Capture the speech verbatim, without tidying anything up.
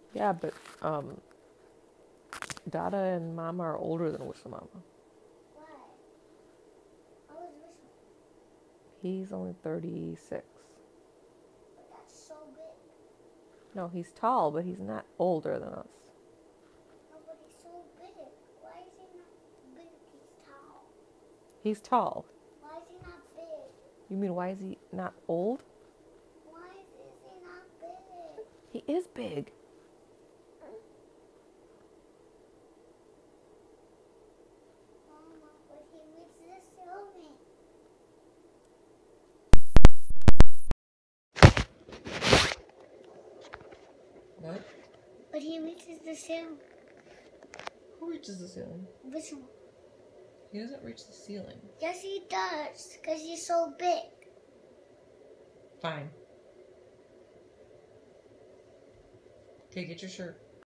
Yeah, but um, Dada and Mama are older than Vishal Mama. Why? How old is Vishal? He's only thirty-six. But that's so big. No, he's tall, but he's not older than us. No, but he's so big. Why is he not big? He's tall. He's tall. Why is he not big? You mean why is he not old? Why is he not big? He is big. Mama, but he reached the ceiling. What? But he reaches the ceiling. Who reaches the ceiling? Vishal. He doesn't reach the ceiling. Yes, he does, because he's so big. Fine. Okay, get your shirt.